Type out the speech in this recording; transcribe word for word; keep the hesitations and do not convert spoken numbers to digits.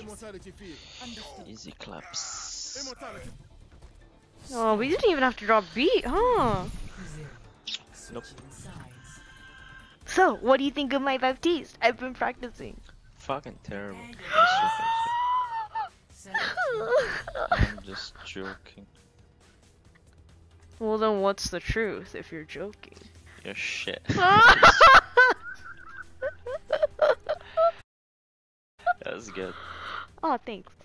Easy claps. Oh, we didn't even have to drop beat, huh? Nope. So, what do you think of my Baptiste? I've been practicing. Fucking terrible. I'm just joking. Well then what's the truth if you're joking? You're shit. That was good. Oh, thanks.